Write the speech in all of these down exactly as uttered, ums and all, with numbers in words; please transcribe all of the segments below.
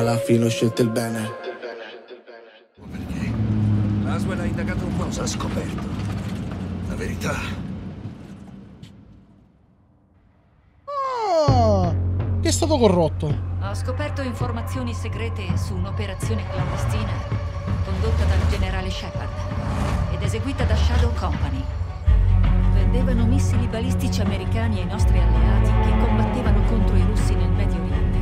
alla fine ho scelto il bene. Perché Laswell ha indagato un po', cosa ha scoperto? La verità. Ah, che è stato corrotto. Ho scoperto informazioni segrete su un'operazione clandestina condotta dal generale Shepard ed eseguita da Shadow Company. Vendevano missili balistici americani ai nostri alleati che combattevano contro i russi nel Medio Oriente.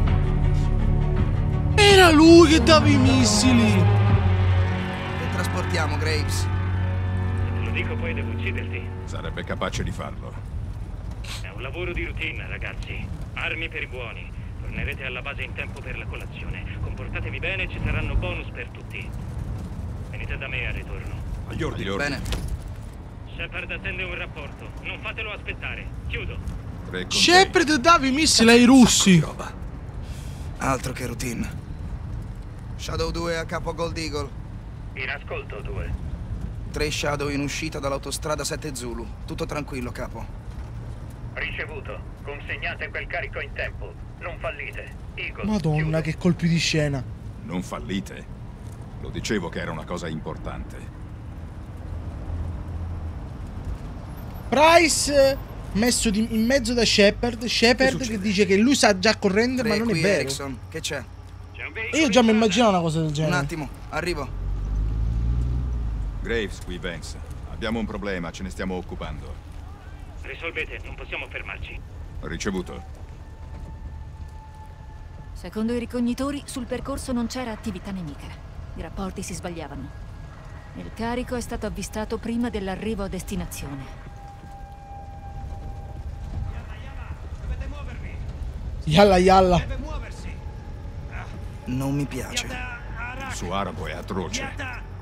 Era lui che dava i missili. Che trasportiamo, Graves? Se te lo dico poi devo ucciderti. Sarebbe capace di farlo. È un lavoro di routine, ragazzi. Armi per i buoni. Tornerete alla base in tempo per la colazione. Comportatevi bene, ci saranno bonus per tutti. Venite da me al ritorno. Agli ordini. Bene. Shepard attende un rapporto. Non fatelo aspettare. Chiudo. Tre con Shepard dava i missili ai russi. Roba. Altro che routine. Shadow due a capo Gold Eagle. In ascolto, due. Tre Shadow in uscita dall'autostrada sette Zulu. Tutto tranquillo, capo. Ricevuto. Consegnate quel carico in tempo. Non fallite. Eagle. Madonna, chiudo. che colpi di scena. Non fallite. Lo dicevo che era una cosa importante. Price messo di- in mezzo da Shepard. Shepard Che che, succede? dice che lui sa già correre, ma Tre non è qui, vero. Erickson. Che c'è? C'è un E veicolo io già in mi strada. immaginavo una cosa del Un genere. attimo, arrivo. Graves, qui Vance. Abbiamo un problema, ce ne stiamo occupando. Risolvete, non possiamo fermarci. Ricevuto. Secondo i ricognitori, sul percorso non c'era attività nemica. I rapporti si sbagliavano. Il carico è stato avvistato prima dell'arrivo a destinazione. Yalla yalla. Non mi piace. Il suo arabo è atroce.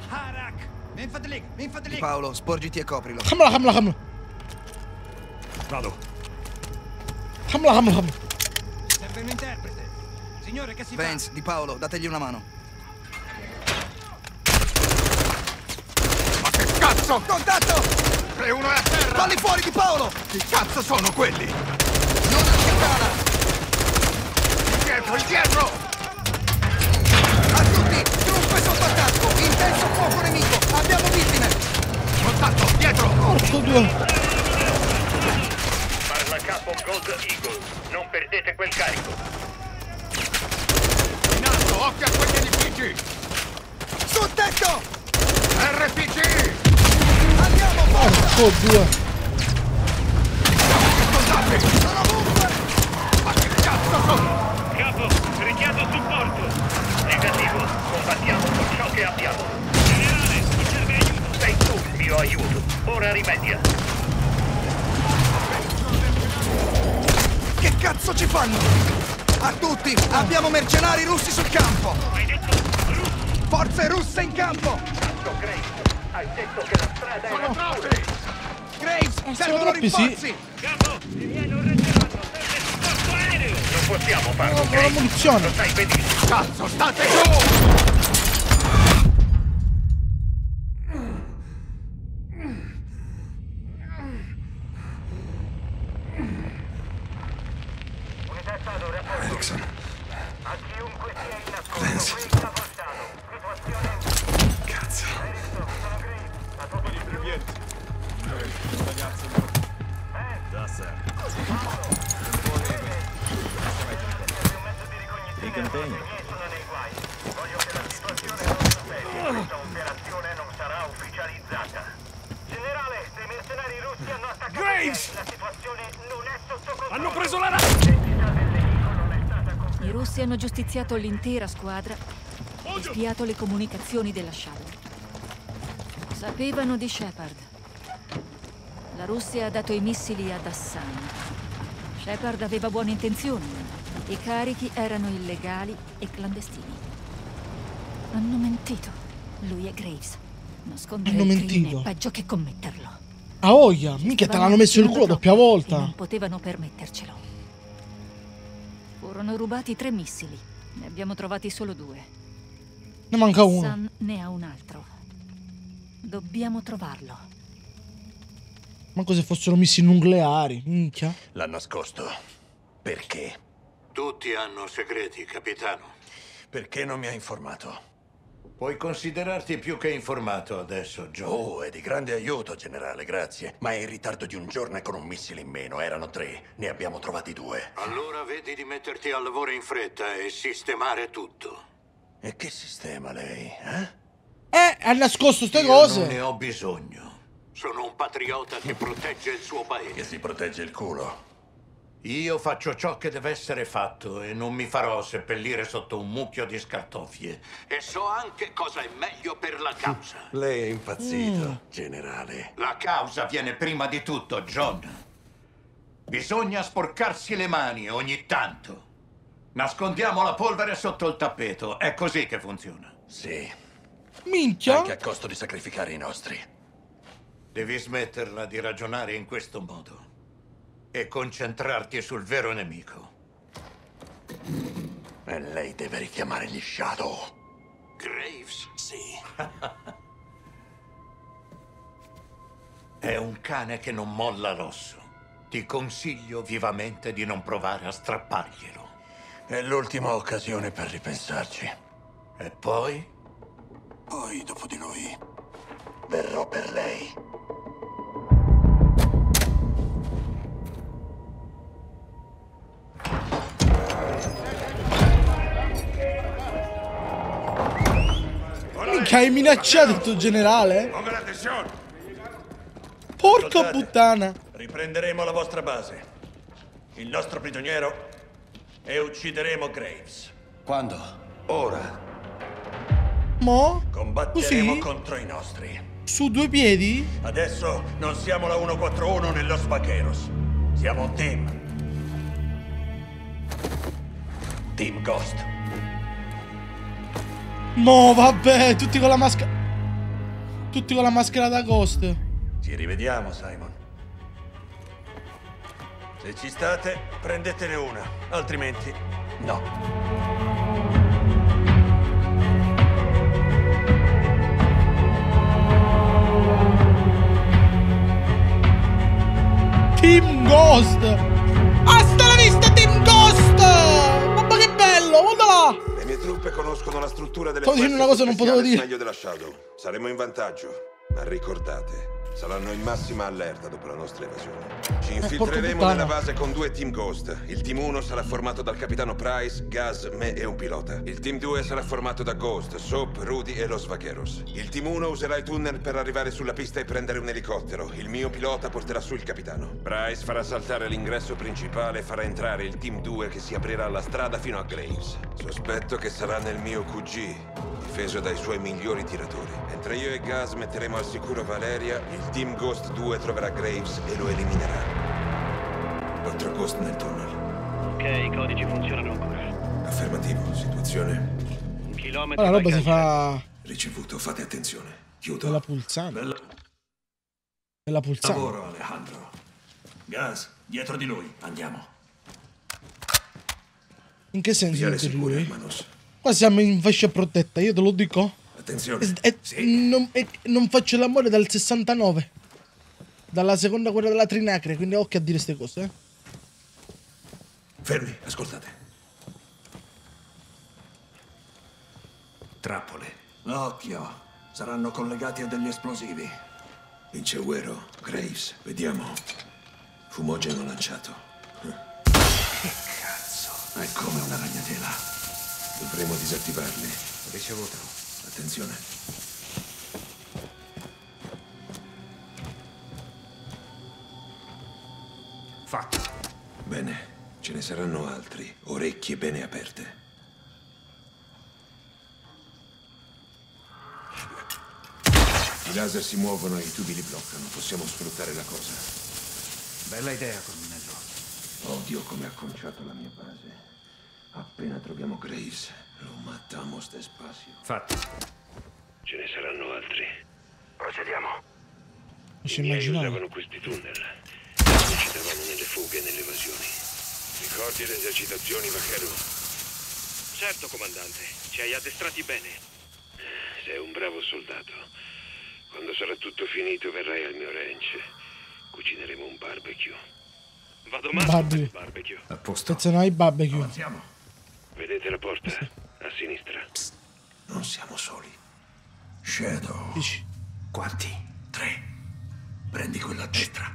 Di Paolo, sporgiti e coprilo. Hamla hamla hamla. Vado. Hamla hamla hamla. Serve un interprete. Signore, che si Vance, Di Paolo, dategli una mano. Ma che cazzo! Contatto! tre uno è a terra! Falli fuori, Di Paolo! Chi cazzo sono quelli? Non accettala! Dietro, dietro! A tutti! Truppe sotto attacco! Intenso fuoco nemico! Abbiamo vittime! Contatto, dietro! Porco due. Parla capo Gold Eagle. Non perdete quel carico. In alto, occhio a quegli edifici! Sul tetto! R P G! Andiamo, forza! Porco due. Contatto! Sono ovunque! Ma che cazzo sono? Capo, richiedo supporto. Negativo. Combattiamo con ciò che abbiamo. Generale, mi serve aiuto. Sei tu il mio aiuto. Ora rimedia. Che cazzo ci fanno? A tutti! Abbiamo mercenari russi sul campo! Hai detto russi. Forze russe in campo! Cazzo, Graves. Hai detto che la strada era Troppi! Graves, sono servono troppi, sì. rinforzi! Capo, mi viene un reggerato. Serve supporto aereo. Non possiamo farlo, Oh, la Graves. munizione. Lo sai benissimo. Cazzo, state giù! Erickson. A chiunque sia in ascolto, Vance. questa Postano. Situazione... Cazzo. Erickson, sono Graves. A tutti di più. Da, sir. I campagni sono nei guai. Voglio che la situazione sia seria. Questa operazione non sarà ufficializzata. Generale, dei mercenari russi hanno attaccato Graves! La situazione non è sotto controllo. Hanno preso la nave! L'identità del nemico non è stata confermata. I russi hanno giustiziato l'intera squadra e spiato le comunicazioni della Shadow. Sapevano di Shepard. La Russia ha dato i missili ad Hassan. Shepard aveva buone intenzioni. I carichi erano illegali e clandestini. Hanno mentito. Lui e Graves. Nascondere Hanno il crimine mentito. è peggio che commetterlo. A voglia, minchia te l'hanno messo il culo a doppia E volta. non potevano permettercelo. Furono rubati tre missili. Ne abbiamo trovati solo due. Ne manca uno. Hassan ne ha un altro. Dobbiamo trovarlo. Manco se fossero missili nucleari, minchia. L'ha nascosto. Perché? Tutti hanno segreti, capitano. Perché non mi ha informato? Puoi considerarti più che informato adesso, Joe. Oh, è di grande aiuto, generale, grazie. Ma è in ritardo di un giorno e con un missile in meno. Erano tre, ne abbiamo trovati due. Allora vedi di metterti al lavoro in fretta e sistemare tutto. E che sistema lei, eh? Eh, ha nascosto ste Io cose. non ne ho bisogno. Sono un patriota che protegge il suo Che paese. si protegge il culo. Io faccio ciò che deve essere fatto e non mi farò seppellire sotto un mucchio di scartoffie. E so anche cosa è meglio per la causa. Lei è impazzito, generale. La causa viene prima di tutto, John. Bisogna sporcarsi le mani ogni tanto. Nascondiamo la polvere sotto il tappeto. È così che funziona. Sì, Minchia. anche a costo di sacrificare i nostri. Devi smetterla di ragionare in questo modo e concentrarti sul vero nemico. E lei deve richiamare gli Shadow. Graves Sì. è un cane che non molla l'osso. Ti consiglio vivamente di non provare a strapparglielo. È l'ultima occasione per ripensarci. E poi? Poi, dopo di noi, verrò per lei. Minchia, hai minacciato il tuo generale? Ponga l'attenzione! Porca Ascoltate. puttana. Riprenderemo la vostra base, il nostro prigioniero, e uccideremo Graves. Quando? Ora Mo? combatteremo Così? contro i nostri. Su due piedi? Adesso non siamo la uno quattro uno né Los Vaqueros. Siamo un team. Team Ghost. No, vabbè, tutti con la maschera. Tutti con la maschera da Ghost. Ci rivediamo, Simon. Se ci state, prendetene una, altrimenti no. Team Ghost. Hasta la vista, Team Ghost. Mamma che bello, guarda là. Le mie truppe conoscono la struttura delle Stavo dicendo una cosa che non potevo dire. meglio della Shadow. Saremo in vantaggio, ma ricordate, saranno in massima allerta dopo la nostra evasione. Ci infiltreremo puttana. nella base con due Team Ghost. Il Team uno sarà formato dal capitano Price, Gaz, me e un pilota. Il Team due sarà formato da Ghost, Soap, Rudy e Los Vaqueros. Il Team uno userà i tunnel per arrivare sulla pista e prendere un elicottero. Il mio pilota porterà su il capitano. Price farà saltare l'ingresso principale e farà entrare il Team due che si aprirà la strada fino a Graves. Sospetto che sarà nel mio Q G, difeso dai suoi migliori tiratori. Mentre io e Gaz metteremo al sicuro Valeria, il Team Ghost due troverà Graves e lo eliminerà. Quattro Ghost nel tunnel. Ok, i codici funzionano ancora. Affermativo, situazione. Un chilometro La dal roba si cancello. fa Ricevuto, fate attenzione. Chiudo. della pulsante. Bella Della pulsante. lavoro, Alejandro. Gas, dietro di lui, andiamo. In che senso Viale dietro di sicuro, lui? hermanos. Qua siamo in fascia protetta, io te lo dico. Attenzione. E, e- Sì. non, e- non faccio l'amore dal sessantanove. Dalla seconda guerra della Trinacre, quindi occhio a dire queste cose, eh. Fermi, ascoltate. Trappole. Occhio, saranno collegati a degli esplosivi. Inceguero, Graves, vediamo. Fumogeno lanciato. Che cazzo? È come una ragnatela. Dovremo disattivarli. Ricevuto. Attenzione. Fatto. Bene, ce ne saranno altri. Orecchie bene aperte. I laser si muovono e i tubi li bloccano. Possiamo sfruttare la cosa. Bella idea, colonnello. Odio come ha conciato la mia base. Appena troviamo Graves, lo matamos despacio. Fatto. Ce ne saranno altri. Procediamo. Non ci I miei immaginavo. usavano questi tunnel. Noi ci trovavamo nelle fughe e nelle evasioni. Ricordi le esercitazioni, Vaquero? Certo, comandante. Ci hai addestrati bene. Sei un bravo soldato. Quando sarà tutto finito verrai al mio ranch. Cucineremo un barbecue. Vado matto per Barbecue. il barbecue. A posto. Cazzo, no, i barbecue. Avanziamo. Vedete la porta? A sinistra. Psst. Non siamo soli. Shadow. Dici. Quanti? Tre. Prendi quello a destra.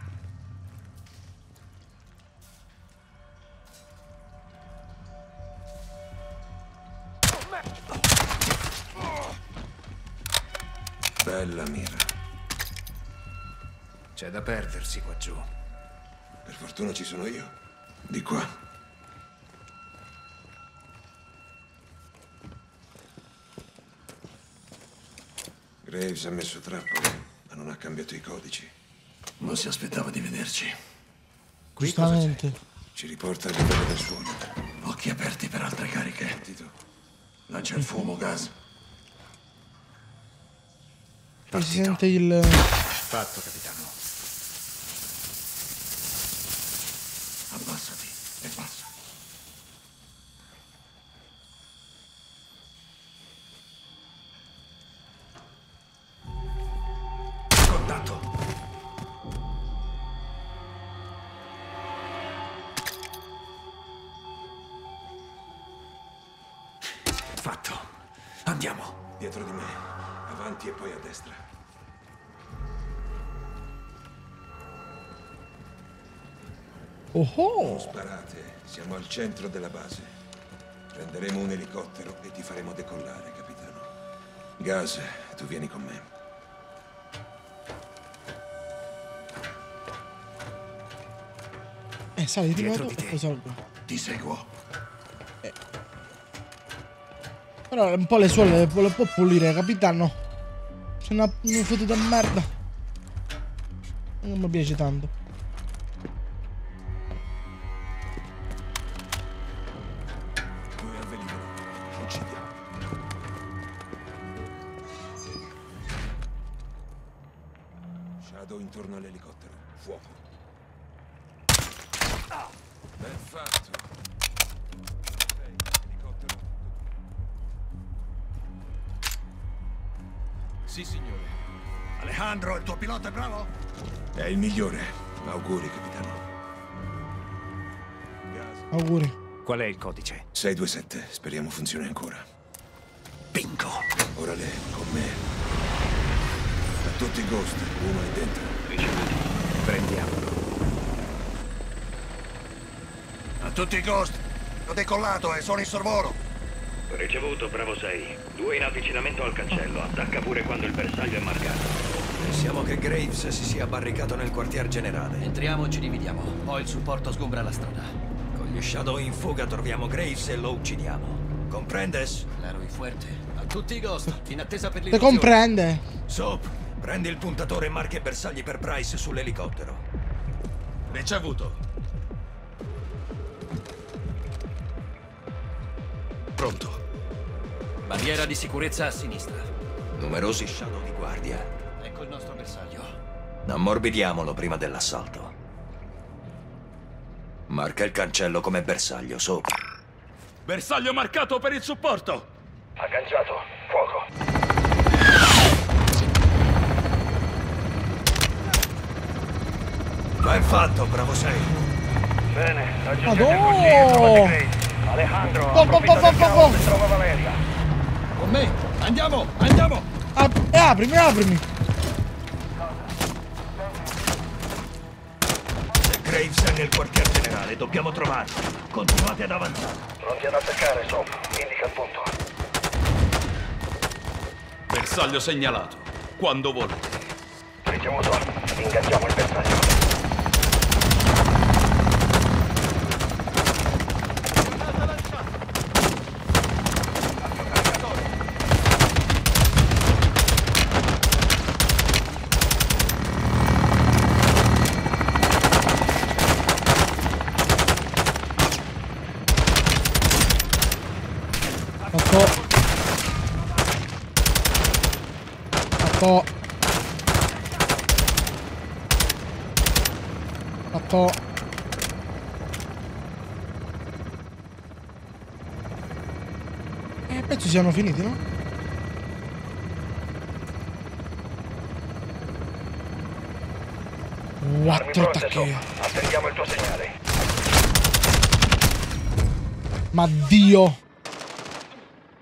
Bella mira. C'è da perdersi qua giù. Per fortuna ci sono io. Di qua. Graves ha messo trappole, ma non ha cambiato i codici. Non si aspettava di vederci. Giustamente. Ci riporta al livello del suono. Occhi aperti per altre cariche. Tito, lancia il fumo, gas. E si sente il... Fatto, capitano. Abbassati e passa. Contatto. Fatto. Andiamo. Dietro di me. Avanti e poi a destra. Oh oh. Non sparate. Siamo al centro della base. Prenderemo un elicottero e ti faremo decollare, capitano. Gas, tu vieni con me. Eh, sali di Dietro nuovo di e te. poi salgo. Ti seguo. Eh. Però un po' le suole le, le può pulire, capitano. C'è una, una foto da merda. Non mi piace tanto. Due al velivolo. Uccidiamo. Shadow intorno all'elicottero. Fuoco. Ben fatto. Elicottero. Sì, signore. Alejandro, il tuo pilota è bravo? È il migliore. Auguri, capitano. Gas. Auguri. Qual è il codice? sei due sette. Speriamo funzioni ancora. Bingo. Ora lei, con me. A tutti i ghost. Uno è dentro. Prendiamolo. A tutti i ghost. Ho decollato e sono in sorvolo. Ricevuto, Bravo sei. Due in avvicinamento al cancello. Attacca pure quando il bersaglio è marcato. Pensiamo che Graves si sia barricato nel quartier generale. Entriamo e ci dividiamo. Poi il supporto sgombra la strada. Con gli Shadow in fuga troviamo Graves e lo uccidiamo. Comprendes? Claro e fuerte. A tutti i ghost. In attesa per Te l'irruzione. comprende? Soap, prendi il puntatore e marca i bersagli per Price sull'elicottero. Ricevuto. Pronto. Barriera di sicurezza a sinistra. Numerosi Shadow di guardia. Ecco il nostro bersaglio. Ammorbidiamolo prima dell'assalto. Marca il cancello come bersaglio, Soap. Bersaglio marcato per il supporto! Agganciato. Fuoco. Ben fatto, Bravo sei. Bene, raggiungete il cortile e trovate Graves. Alejandro, Go, go, go, go, go, go. e trova Valeria. Con me. Andiamo, andiamo. Ap eh, aprimi, aprimi. Se Graves è nel quartier generale, dobbiamo trovarlo. Continuate ad avanzare. Pronti ad attaccare, Soap. Indica il punto. Bersaglio segnalato. Quando volete. Ricevuto. Ingaggiamo il bersaglio. Fatto. Fatto. Fatto. Eh, penso siano finiti, no? Quattro attacchi. Attendiamo il tuo segnale. Ma Dio.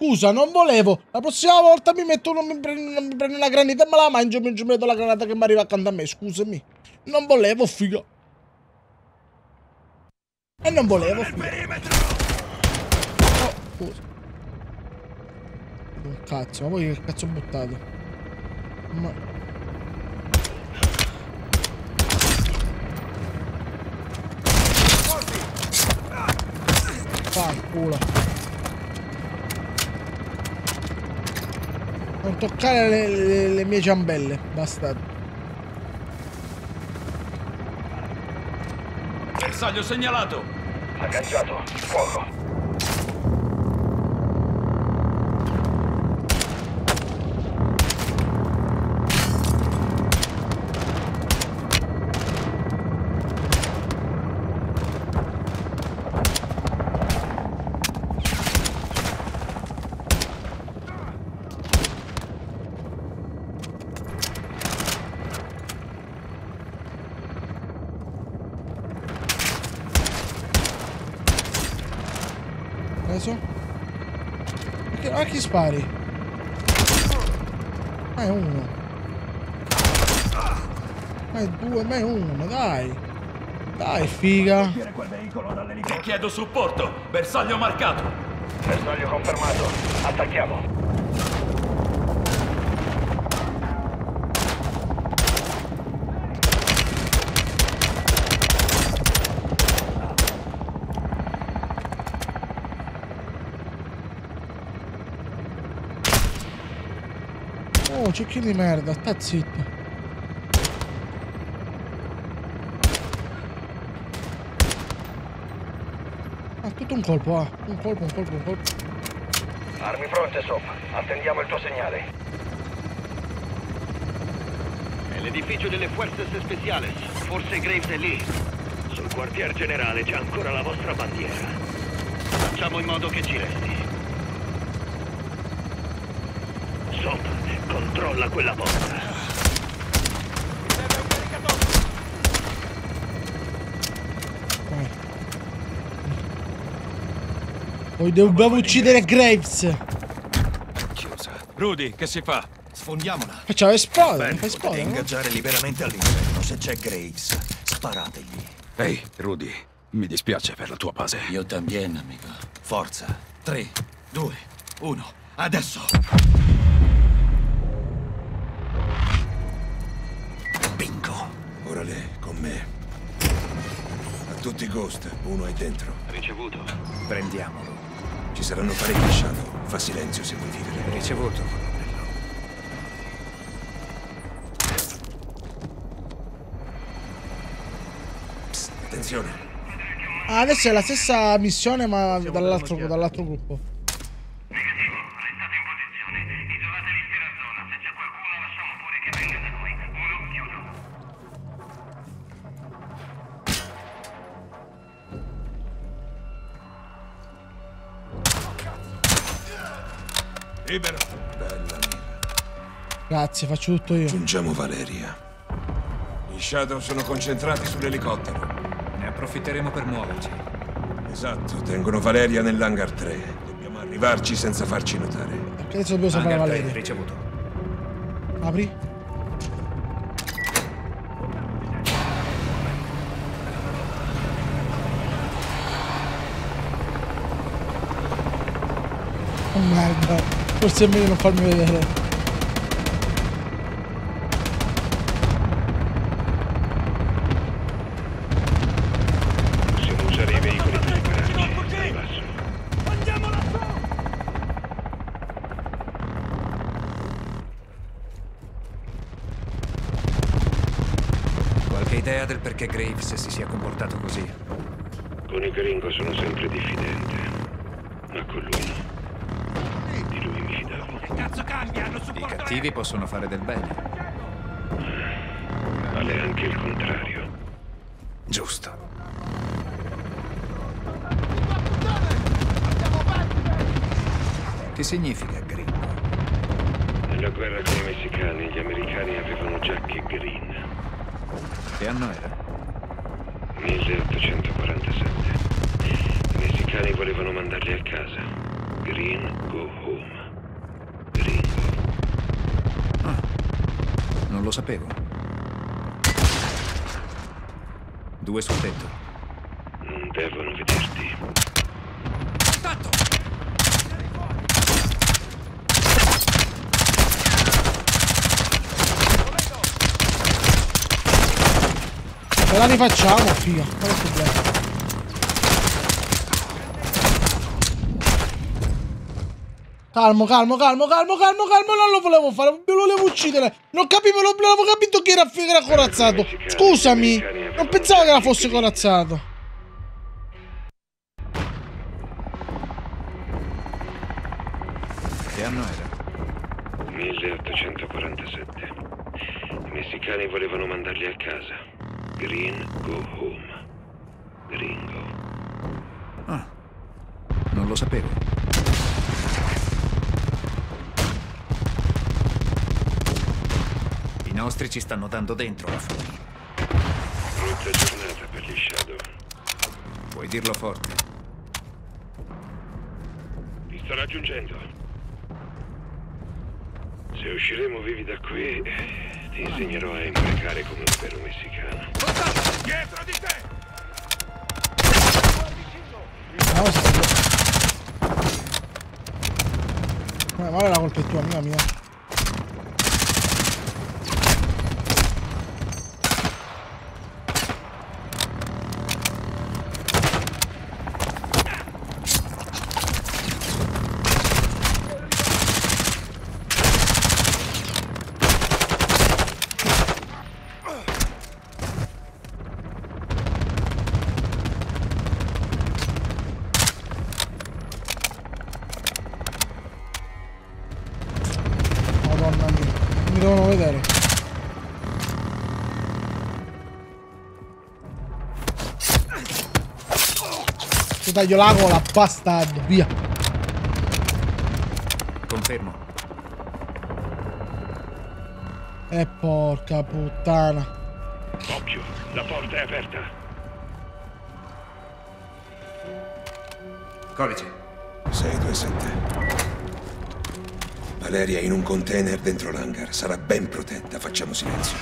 scusa, non volevo. La prossima volta mi metto, non mi prendo, non mi prendo una granita e me la mangio mentre metto la granata che mi arriva accanto a me. Scusami. Non volevo, figa. E non volevo, figa. Oh, scusa. Un cazzo, ma poi che cazzo ho buttato? Ma... fa culo. Non toccare le, le, le mie ciambelle, bastardo. Bersaglio segnalato. Agganciato. Fuoco. Preso? A chi spari? Ma è uno. Ma è due, ma è uno, dai. Dai, figa. Ti chiedo supporto. Bersaglio marcato. Bersaglio confermato. Attacchiamo. Oh, cecchino di merda, sta zitto. Ah, tutto un colpo, ah. Un colpo, un colpo, un colpo. Armi pronte, Sop. Attendiamo il tuo segnale. È l'edificio delle Fuerzas Especiales. Forse Graves è lì. Sul quartier generale c'è ancora la vostra bandiera. Facciamo in modo che ci resti. Sop, controlla quella porta. Vai. Poi devo uccidere Graves. Chiusa. Rudy, che si fa? Sfondiamola. Facciamo esplodere, Ben, fa potete esplodere. ingaggiare liberamente all'interno. Se c'è Graves, sparategli. Ehi, Rudy, mi dispiace per la tua base. Io también, amico. Forza. tre, due, uno. Adesso! Bingo. Ora lei, con me. A tutti i Ghost, uno è dentro. Ricevuto. Prendiamolo. Ci saranno parecchi Shadow. Fa silenzio se vuoi vivere. Ricevuto, colonnello. Psst, attenzione. Ah, adesso è la stessa missione ma dall'altro dall'altro gruppo. Negativo, restate in posizione. Isolate l'intera zona. Se c'è qualcuno lasciamo pure che venga da noi. Uno, chiudo. Libero. Bella mira. Grazie, faccio tutto io. Giungiamo Valeria. I Shadow sono concentrati sull'elicottero. Ne approfitteremo per muoverci. Esatto, tengono Valeria nell'hangar tre. Dobbiamo arrivarci senza farci notare. Perché adesso dobbiamo sapere Hangar tre, Valeria. ricevuto. Apri. Oh merda. Forse è meglio non farmi vedere. Possiamo usare i veicoli per ripararci. Dai, basso. Andiamo lassù! Qualche idea del perché Graves si sia comportato così? Con il gringo sono sempre diffidente. Ma con lui no. Di lui mi fidavo. Cazzo cambia, lo I supporto. cattivi possono fare del bene. Vale anche il contrario. Giusto. Che significa gringo? Nella guerra con i messicani, gli americani avevano giacche green. Che anno era? milleottocentoquarantasette. I messicani volevano mandarli a casa. Green, go home. Gringo. Ah, non lo sapevo. Due sul tetto. Non devono vederti. Contatto! Ce la rifacciamo, figa. Qual è il problema? Calmo, calmo, calmo, calmo, calmo, calmo. Non lo volevo fare, lo volevo uccidere. Non capivo, non avevo capito che era, che era corazzato. Scusami, non pensavo che era fosse corazzato. Che anno era? milleottocentoquarantasette. I messicani volevano mandarli a casa. Green, go home. Gringo. Ah, non lo sapevo. I nostri ci stanno dando dentro là fuori. Brutta giornata per gli Shadow. Puoi dirlo forte. Ti sto raggiungendo. Se usciremo vivi da qui, ti insegnerò a imprecare come un vero messicano. Dietro di te! No, si può. Male la colpa è tua, amica mia. Ti taglio la gola, bastardo, via. Confermo. E porca puttana. Occhio, la porta è aperta. Codice. sei due sette. Valeria è in un container dentro l'hangar. Sarà ben protetta. Facciamo silenzio.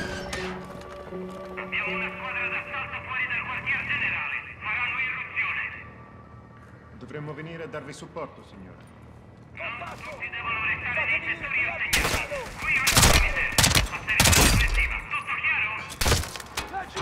Abbiamo una squadra d'assalto fuori dal quartier generale. Faranno irruzione. Dovremmo venire a darvi supporto, signore. No, tutti devono restare nei settori assegnati. Qui ho il comité. Attività offensiva. Tutto chiaro? Laggiù!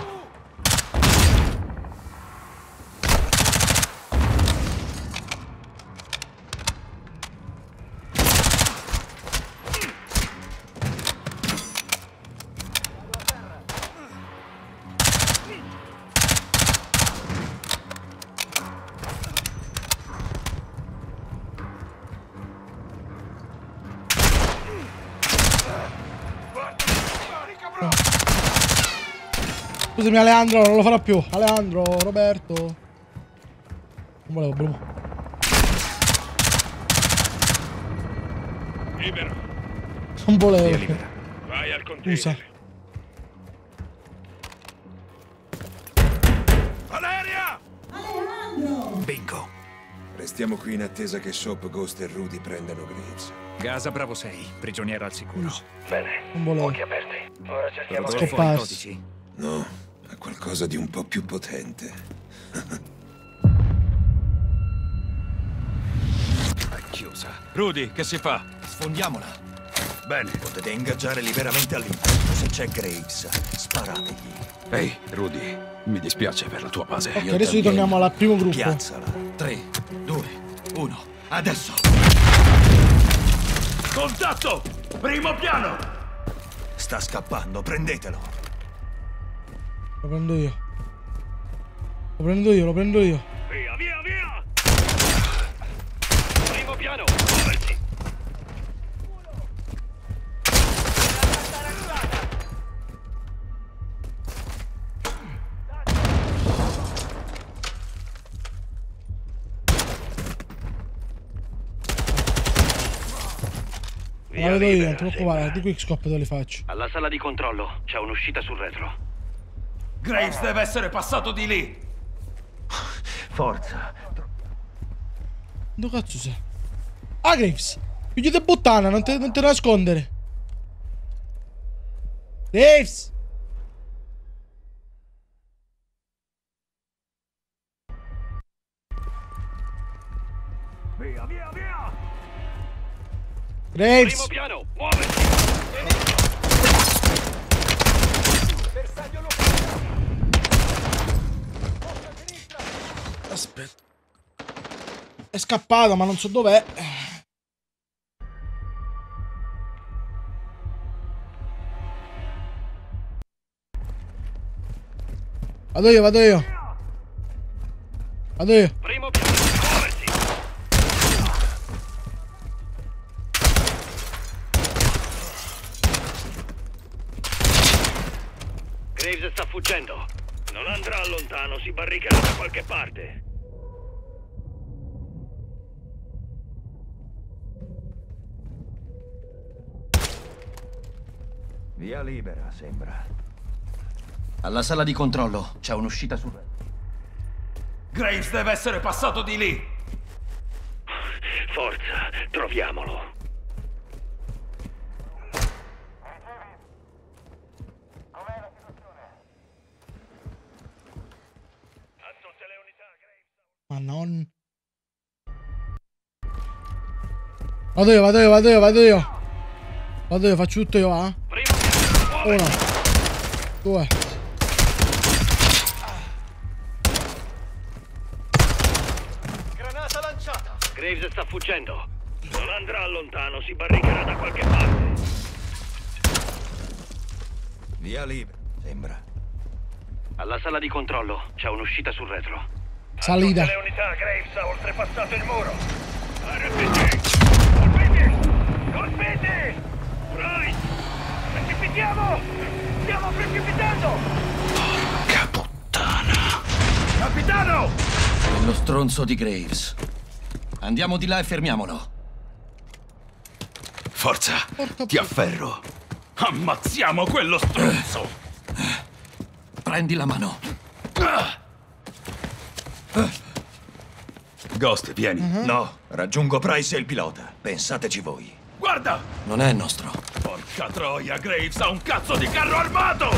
Scusami Alejandro, non lo farà più. Alejandro, Roberto. Non volevo, Bruno. Libero. Non volevo. Vai al container. Scusa. Valeria! Alejandro! Bingo. Restiamo qui in attesa che Soap, Ghost e Rudy prendano Graves. Gaza Bravo sei, prigioniera al sicuro. Bene. Non volevo. Occhi aperti. Ora cerchiamo Rodolfo, Scopparsi. i codici? No, è qualcosa di un po' più potente. È chiusa. Rudy, che si fa? Sfondiamola. Bene, potete ingaggiare liberamente all'interno. Se c'è Graves, sparategli. Ehi, Rudy, mi dispiace per la tua base. Ok, adesso ritorniamo al primo gruppo. Piazzala. tre, due, uno. Adesso! Contatto! Primo piano! Sta scappando, prendetelo. Lo prendo io. Lo prendo io, lo prendo io. Via, via, via! Primo piano, muoversi! La vedo io, non ti preoccupare, di quick scope te li faccio. Alla sala di controllo, c'è un'uscita sul retro. Graves deve essere passato di lì! Forza. Dove cazzo sei? Ah, Graves. Figlio di puttana, non te, non te nascondere. Graves. Via, via, via! Graves. Primo piano, muoviti! Bersaglio locale! Aspetta. È scappato, ma non so dov'è. Vado io, vado io. Vado io. Primo piano, muoversi! Graves sta fuggendo. Non andrà lontano, si barricherà da qualche parte. Via libera, sembra. Alla sala di controllo c'è un'uscita sul retro. Graves deve essere passato di lì! Forza, troviamolo. Ma non... Vado io, vado io, vado io, vado io. Vado io, faccio tutto io, va? Uno. Due. Granata lanciata! Graves sta fuggendo. Non andrà lontano, si barricherà da qualche parte. Via libera, sembra. Alla sala di controllo c'è un'uscita sul retro. Salita. Le unità, Graves ha oltrepassato il muro! R P G! Colpiti! Colpiti! Price! Precipitiamo! Stiamo precipitando! Porca puttana. Capitano! Quello stronzo di Graves. Andiamo di là e fermiamolo. Forza! Ti afferro! Ammazziamo quello stronzo! Prendi la mano. Ghost, vieni. Uh-huh. No, raggiungo Price e il pilota. Pensateci voi. Guarda! Non è nostro. Porca troia, Graves ha un cazzo di carro armato!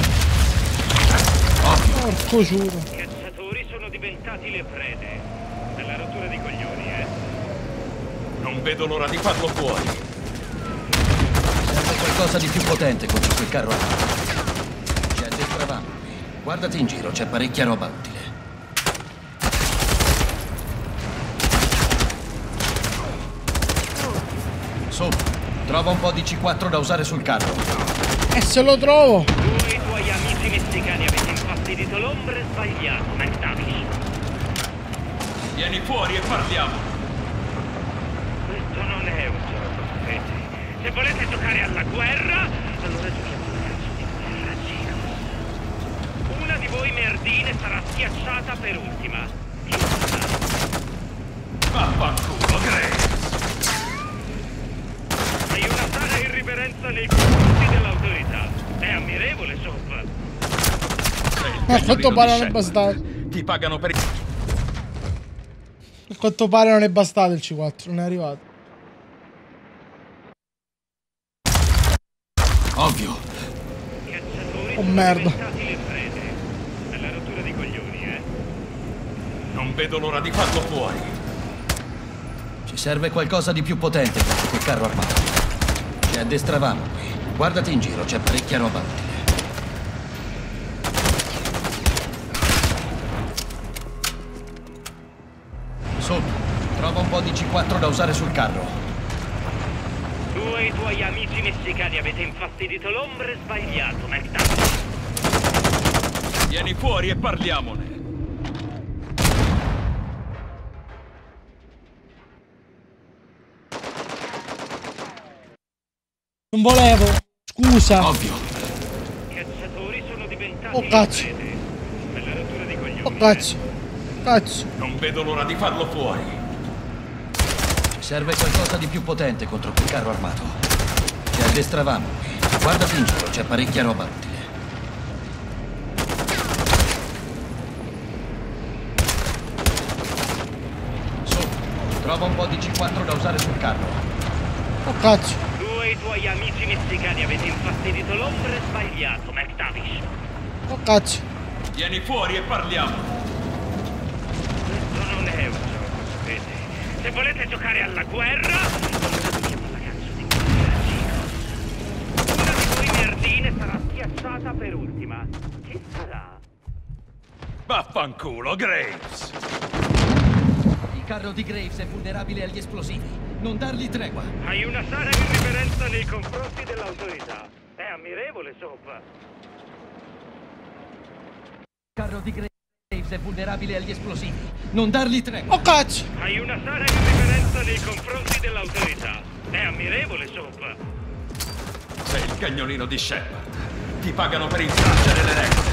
Porco giuro. I cacciatori sono diventati le prede. Bella rottura di coglioni, eh? Non vedo l'ora di farlo fuori. Serve qualcosa di più potente contro quel carro armato. Ci addestravamo qui. Guardati in giro, c'è parecchia roba utile. Su, trova un po' di C quattro da usare sul carro. E se lo trovo. Tu e i tuoi amici messicani avete infastidito l'ombre sbagliato, McTavish. Vieni fuori e parliamo. Questo non è un gioco, sapete. Se volete giocare alla guerra, allora giochiamo una cazzo di guerra, Gino. Una di voi merdine sarà schiacciata per ultima. Vaffanculo, Graves! Hai una sana irriverenza nei confronti dell'autorità. È ammirevole, Soap. A quanto pare non è bastato. Ti pagano per... A quanto pare non è bastato il C quattro, non è arrivato. Ovvio. Oh merda. Bella rottura di coglioni, eh? Non vedo l'ora di farlo fuori. Ci serve qualcosa di più potente contro quel carro armato. Ci addestravamo qui. Guardati in giro, c'è parecchia roba utile. Su, trova un po' di C quattro da usare sul carro. Tu e i tuoi amici messicani avete infastidito l'ombre sbagliato, McTavish. Vieni fuori e parliamone. Non volevo. Scusa. Ovvio. I cacciatori sono diventati Oh cazzo. prede. Bella rottura di coglioni. Oh cazzo. Cazzo. Non vedo l'ora di farlo fuori. Ci serve qualcosa di più potente contro quel carro armato. Ci addestravamo qui. Guardati in giro, c'è parecchia roba utile. Su, trova un po' di C quattro da usare sul carro. Oh cazzo. Tu e i tuoi amici messicani avete infastidito l'ombre sbagliato, McTavish. Oh cazzo. Vieni fuori e parliamo. Questo non è un gioco, sapete. Se volete giocare alla guerra, non giochiamo alla cazzo di guerra, chicos. Una di voi merdine sarà schiacciata per ultima. Chi sarà? Vaffanculo, Graves. Il carro di Graves è vulnerabile agli esplosivi. Non dargli tregua. Hai una sana irriverenza nei confronti dell'autorità. È ammirevole, Soap. Il carro di Graves è vulnerabile agli esplosivi. Non dargli tregua. Oh cazzo. Hai una sana irriverenza nei confronti dell'autorità. È ammirevole, Soap. Sei il cagnolino di Shepard. Ti pagano per infrangere le regole.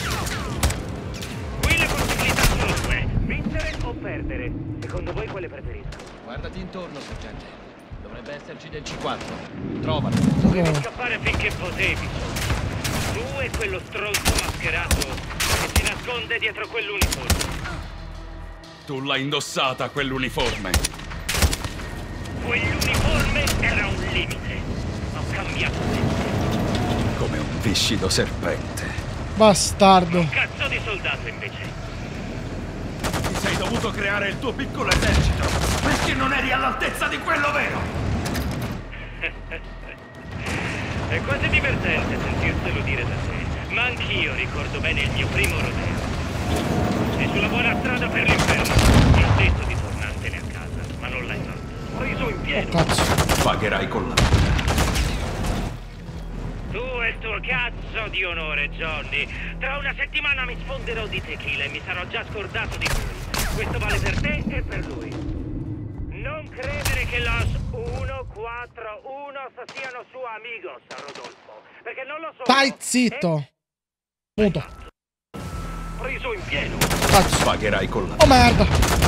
Qui le possibilità sono due. Vincere o perdere. Secondo voi quale preferisco? Guardati intorno, sergente. Dovrebbe esserci del C quattro. Trovalo. Devi scappare finché potevi, Soap. Tu e quello stronzo mascherato che si nasconde dietro quell'uniforme. Tu l'hai indossata quell'uniforme. Quell'uniforme era un limite. Ho cambiato mente. Come un viscido serpente. Bastardo. Un cazzo di soldato invece. Ti sei dovuto creare il tuo piccolo esercito perché non eri all'altezza di quello vero. È quasi divertente sentirselo dire da te, ma anch'io ricordo bene il mio primo rodeo. Sei sulla buona strada per l'inferno. Ti ho detto di tornartene a casa, ma non l'hai fatto. Preso in pieno. Oh cazzo. Pagherai con la vita. Tu e il tuo cazzo di onore, Johnny. Tra una settimana mi sfonderò di tequila e mi sarò già scordato di voi. Questo vale per te e per lui. Non credere che los uno quattro uno siano suo amigos, Rodolfo, perché non lo so. Stai zitto. Muto. Preso in pieno. Cazzo. Pagherai con la Oh merda.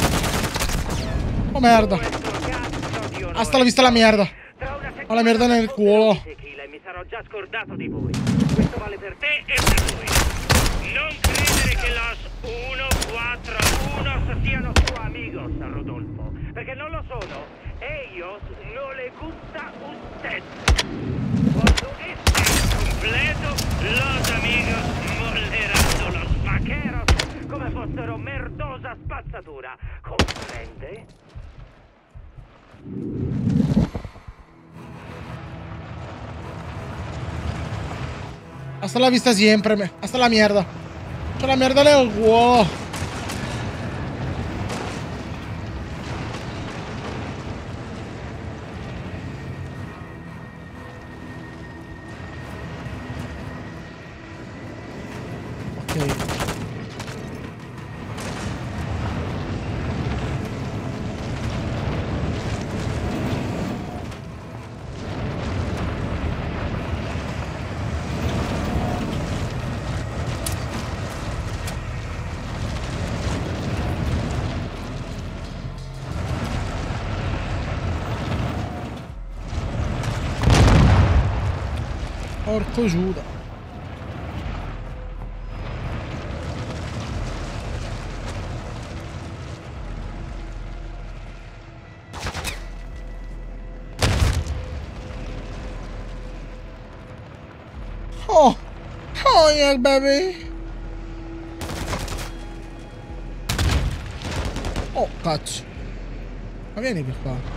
Oh merda. Hasta la vista la merda. Ho la merda nel culo. Mi sarò già scordato di voi. Questo vale per te e per lui. Non credere che los uno quattro uno siano suo amigos, Rodolfo, perché non lo sono. Ellos no le gusta usted. Cuando esté completo, los amigos molleranno los vaqueros come fossero merdosa spazzatura. Comprende? Hasta la vista siempre, me. Hasta la mierda. C'ho la merda nel culo. Ok. Porco Giuda. Oh, oh yeah, baby. Oh, cazzo. Ma vieni per qua.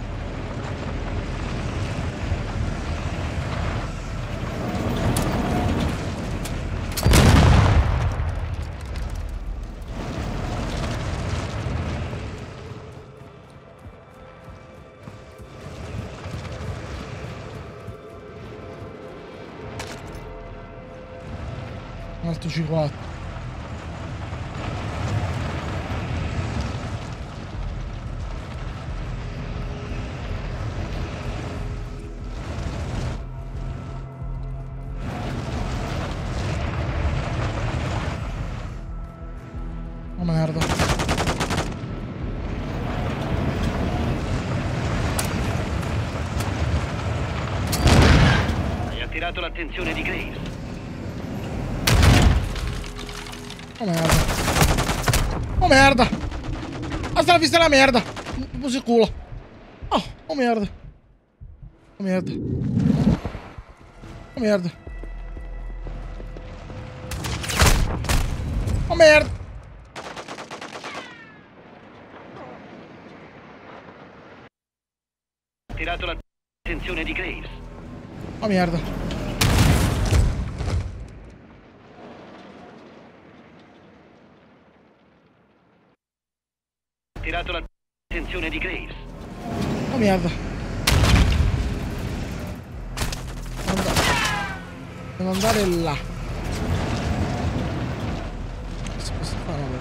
Un altro C quattro. Oh merda. Hai attirato l'attenzione di Graves. Oh merda. Oh merda. Hasta la vista la merda. Puse culo. Oh merda. Oh merda. Oh merda. Oh merda. Tirato l'attenzione di Graves. Oh merda. Tirato l'attenzione di Graves. Oh merda. Devo andare là. Cosa posso fare ora?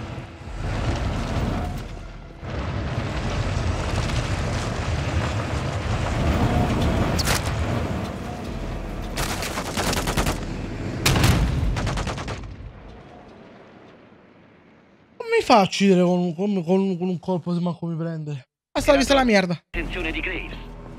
Mi fa uccidere con, con, con, con un colpo se manco mi prende. Basta, vista la merda. Attenzione di Graves.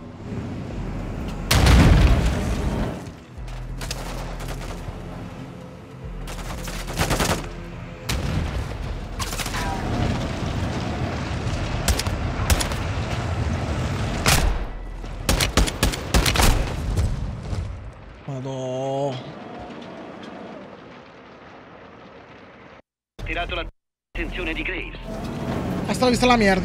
Madò. Tirato l'attenzione di Graves. Basta, vista la merda.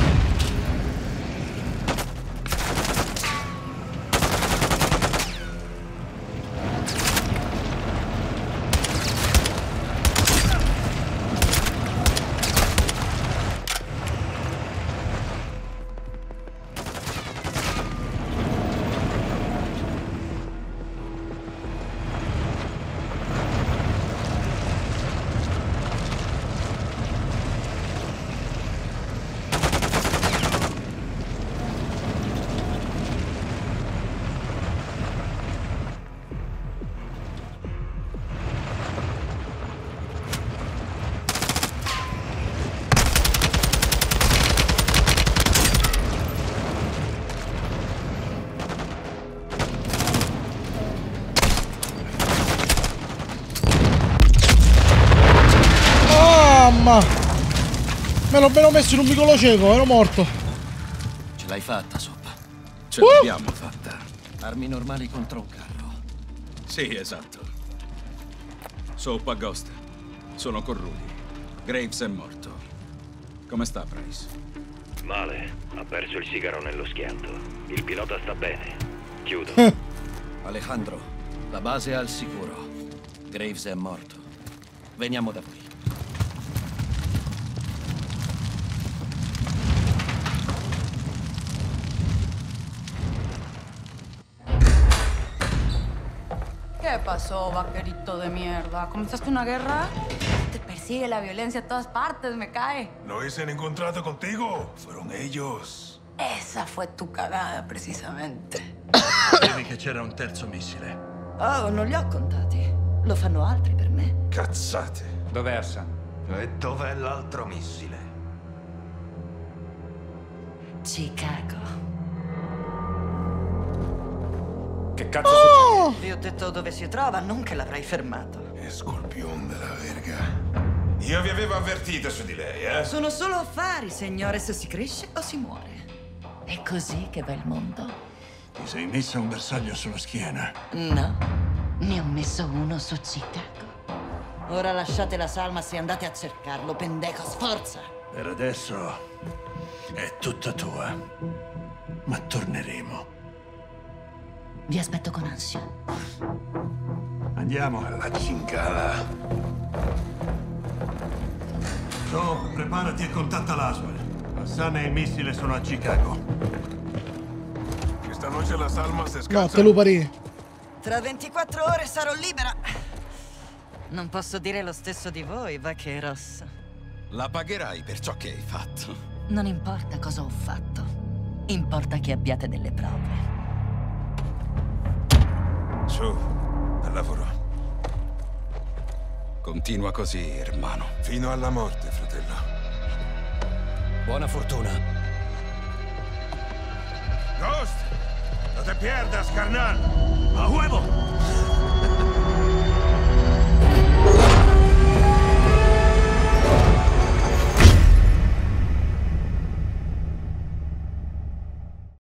Me l'ho, me l'ho messo in un vicolo cieco, ero morto. Ce l'hai fatta, Soap. Ce Uh! l'abbiamo fatta. Armi normali contro un carro. Sì, esatto. Soap a Ghost. Sono con Rudy. Graves è morto. Come sta, Price? Male. Ha perso il sigaro nello schianto. Il pilota sta bene. Chiudo. Alejandro, la base è al sicuro. Graves è morto. Veniamo da voi. ¿Qué pasó, vaquerito de mierda? ¿Comenzaste una guerra? Te persigue la violencia a todas partes, me cae. No hice ningún trato contigo. Fueron ellos. Esa fue tu cagada, precisamente. Sapevi che c'era un terzo missile. Oh, non li ho contati. Lo fanno altri per me. Cazzate. Dov'è Hassan? E dov'è l'altro missile? Chicago. Che cazzo oh! Vi ho detto dove si trova, non che l'avrei fermato. Escorpion della verga. Io vi avevo avvertito su di lei, eh? Sono solo affari, signore. Se si cresce o si muore. È così che va il mondo. Ti sei messa un bersaglio sulla schiena. No, ne ho messo uno su Chicago. Ora lasciate la Salmas e andate a cercarlo, pendejos, forza! Per adesso è tutta tua. Ma torneremo. Vi aspetto con ansia. Andiamo. Alla cingala. So, preparati e contatta l'Aswell. Hassan e il missile sono a Chicago. Questa noce la Salmas è No, te lo pari. Tra ventiquattro ore sarò libera. Non posso dire lo stesso di voi, vaqueros. La pagherai per ciò che hai fatto. Non importa cosa ho fatto. Importa che abbiate delle prove. Su, al lavoro. Continua così, hermano. Fino alla morte, fratello. Buona fortuna. Ghost! No te pierdas, carnal! ¡A huevo!